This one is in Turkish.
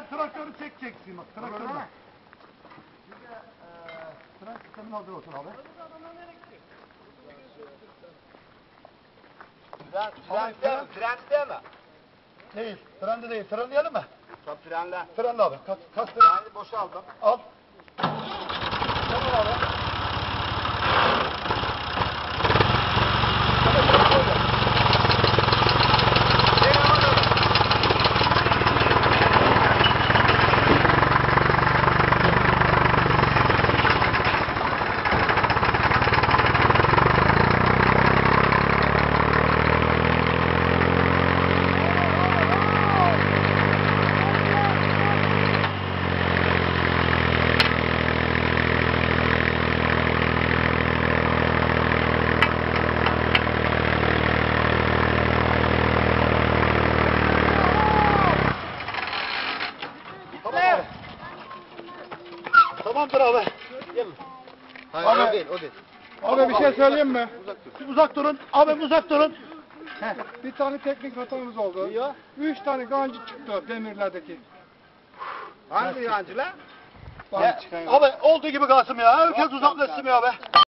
traktörü çekeceksin bak. Traktörü bak. Traktörün hazır olsun abi. Frende mi? Değil. Frende değil. Frenleyelim mi? Tabii frenle. Frenle abi. Kaç fren? Freni boşaldım. Al. Tamam abi. Tamamdır abi. Gelin. Hayır Abi. o değil o değil. Abi bir şey söyleyeyim mi? Uzak durun. Abi uzak durun. Bir tane teknik hatamız oldu. Ya. 3 tane gancı çıktı demirlerdeki. Hangi yancı lan? Bana çıkan yok. Abi olduğu gibi kalsın ya. Herkes uzaklaşsın ya be.